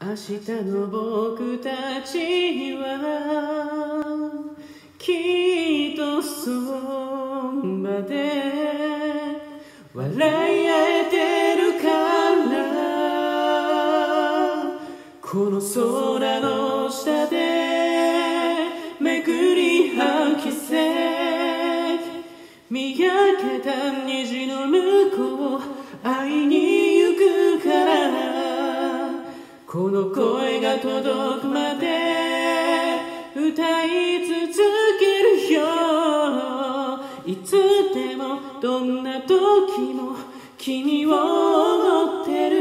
明日の僕たちはきっとそばで笑い合えてるからこの空の下で巡り合う奇跡見上げた虹の向こう会いに行くからこの声が届くまで歌い続けるよいつでもどんな時も君を思ってる